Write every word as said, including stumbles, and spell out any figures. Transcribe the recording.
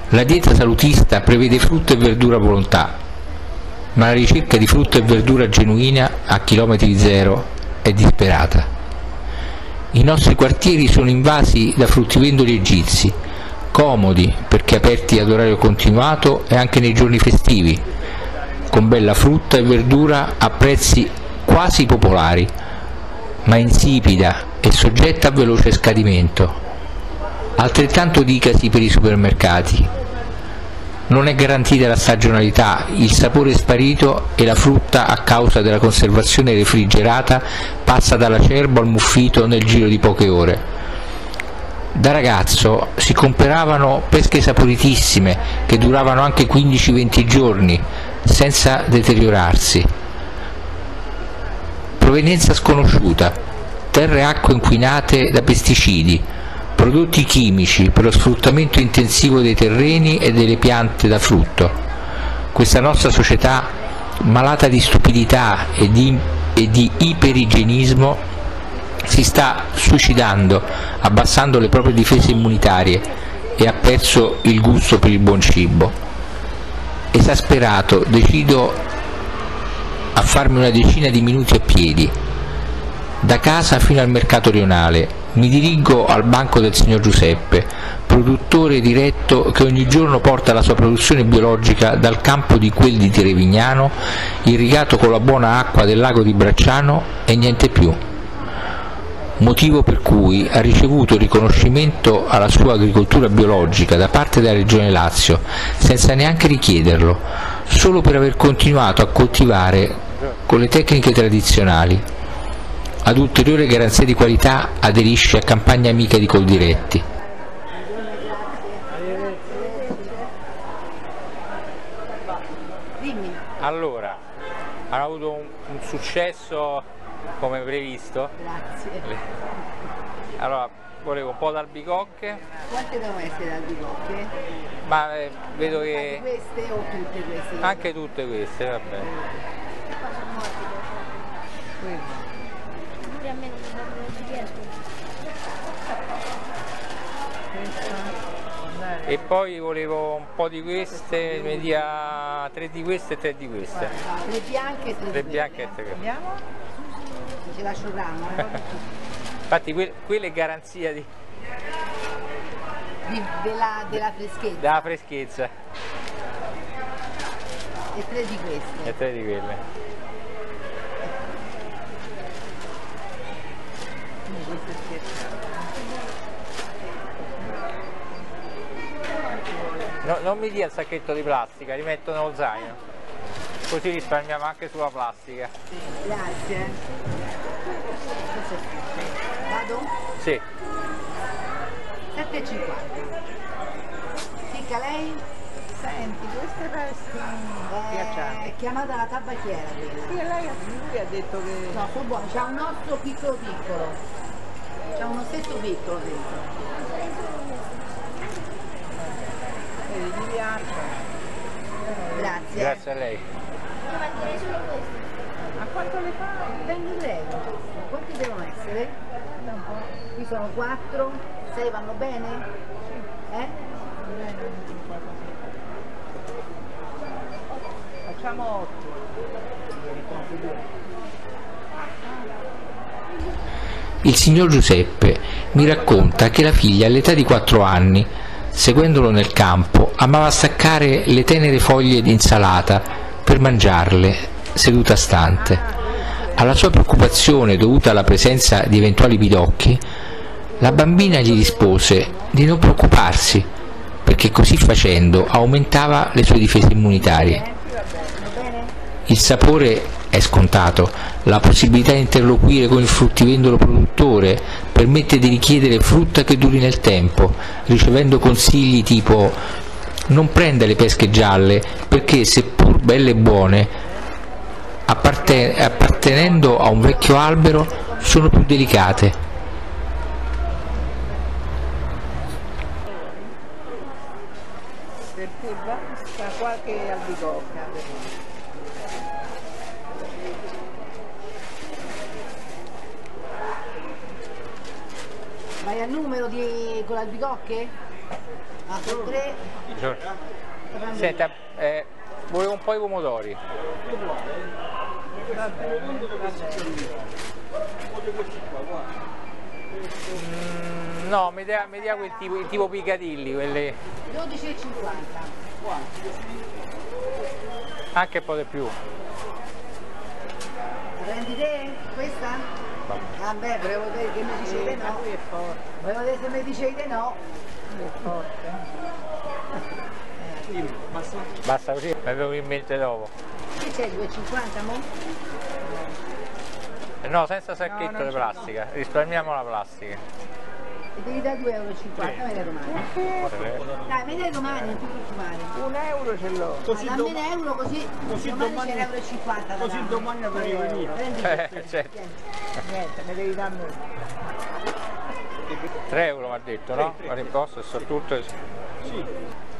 La dieta salutista prevede frutta e verdura a volontà, ma la ricerca di frutta e verdura genuina a chilometri zero è disperata. I nostri quartieri sono invasi da fruttivendoli egizi, comodi perché aperti ad orario continuato e anche nei giorni festivi, con bella frutta e verdura a prezzi quasi popolari, ma insipida e soggetta a veloce scadimento. Altrettanto dicasi per i supermercati. Non è garantita la stagionalità, il sapore è sparito e la frutta, a causa della conservazione refrigerata, passa dall'acerbo al muffito nel giro di poche ore. Da ragazzo si comperavano pesche saporitissime che duravano anche quindici venti giorni senza deteriorarsi. Provenienza sconosciuta, terre e acque inquinate da pesticidi, prodotti chimici per lo sfruttamento intensivo dei terreni e delle piante da frutto. Questa nostra società, malata di stupidità e di, e di iperigienismo, si sta suicidando, abbassando le proprie difese immunitarie e ha perso il gusto per il buon cibo. Esasperato, decido a farmi una decina di minuti a piedi, da casa fino al mercato rionale. Mi dirigo al banco del signor Giuseppe, produttore diretto che ogni giorno porta la sua produzione biologica dal campo di quel di Trevignano, irrigato con la buona acqua del lago di Bracciano e niente più. Motivo per cui ha ricevuto riconoscimento alla sua agricoltura biologica da parte della Regione Lazio, senza neanche richiederlo, solo per aver continuato a coltivare con le tecniche tradizionali. Ad ulteriore garanzia di qualità aderisce a Campagna Amica di Coldiretti. Allora, hanno avuto un, un successo come previsto. Grazie. Allora, volevo un po' d'albicocche. Quante devono essere albicocche? Ma eh, vedo che... Anche queste o tutte queste? Anche tutte queste, va bene. A me non mi riesco. E poi volevo un po' di queste, mi dia tre di queste e tre di queste. Tre bianche e tre, Tre di bianche e queste. tre. Andiamo? Ce lascio il ramo, eh? Infatti que quella è garanzia di... Di, della, della freschezza. della freschezza. E tre di queste. E tre di quelle. No, non mi dia il sacchetto di plastica, li metto nello zaino, così risparmiamo anche sulla plastica. Grazie. Vado? Sì. sette e cinquanta. Ficca lei? Senti, queste vesti È chiamata la tabacchiera quella. sì, lei lui ha detto che... No, sono buone, c'ha un osso piccolo piccolo. C'ha un ossetto piccolo dentro. Vedi, gli piacciono. Grazie. Grazie a lei. Io mangerei solo questo. A quanto le fai? venti euro. Quanti devono essere? Qui sono quattro, sei vanno bene? Eh? Facciamo otto. Il signor Giuseppe mi racconta che la figlia all'età di quattro anni, seguendolo nel campo, amava staccare le tenere foglie di insalata per mangiarle seduta stante. Alla sua preoccupazione dovuta alla presenza di eventuali pidocchi, la bambina gli rispose di non preoccuparsi, perché così facendo aumentava le sue difese immunitarie. Il sapore è scontato, la possibilità di interloquire con il fruttivendolo produttore permette di richiedere frutta che duri nel tempo, ricevendo consigli tipo: non prenda le pesche gialle perché, seppur belle e buone, apparte- appartenendo a un vecchio albero, sono più delicate. Perché basta qualche albicocca. Vai al numero di con le albicocche? Ah, per tre. Senta, eh, volevo un po' di pomodori. Va bene, va bene. Mm, no, mi dia, mi dia quel tipo, il tipo Piccadilly, quelli. dodici e cinquanta. Anche un po' di più. La prendi te? Questa? Ah beh, volevo vedere che mi dicete no. Lui è forte, Volevo vedere se mi dicete no. lui è forte. Basta così, mi avevo in mente dopo. Che c'è, due e cinquanta mo? No, senza sacchetto No, non di c'è. plastica, risparmiamo la plastica. E devi dare due e cinquanta euro, me dai domani. Dai, me dai domani, non ti preoccupare. Un euro ce l'ho. Così dammi un euro così, così domani, domani- c'è l'euro e cinquanta da così dare. domani la devi venire. Prendi Eh, questo, certo. tieni. Niente, ne devi darmi uno. tre euro mi ha detto, no? Ma l'imposto è su tutto. Sì.